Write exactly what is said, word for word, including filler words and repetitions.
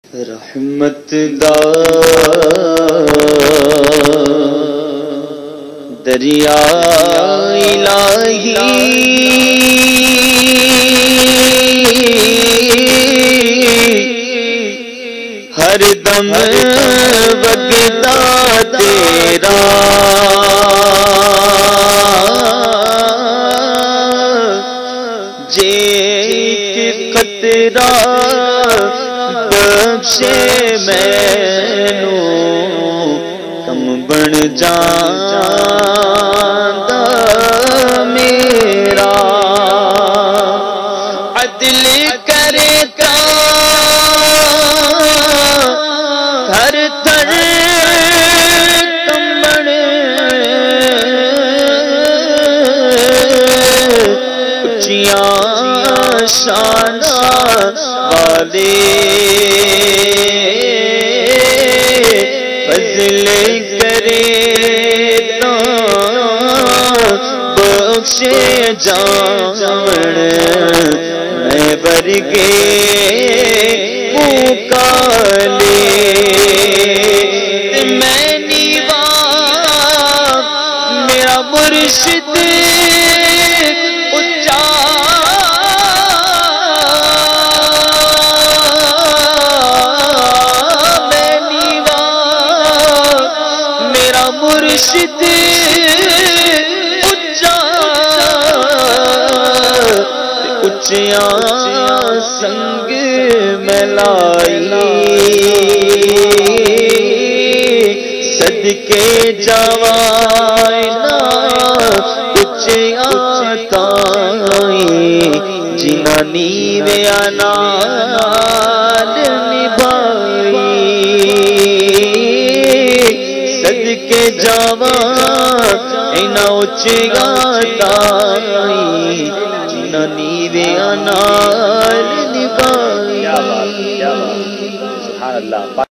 رحمت دا دریا الہی ہر دم وگدا تیرا جے قطرہ بخشے مینو کم بن جاندا میرا عدل کرے تا ہر تھر کمبن اچیاں شان والے فضل کرے تا بخشے جان میں برگے مکالے میں نیوا میرا مرشد مرشد اچا اچیاں سنگ ملائی صدقے جوائنا اچیاں تائیں جنانی ویا نال نبھائی صدقے جوان اینا اچھگا تائی جنہ نیوے انال نبائی. سبحان اللہ.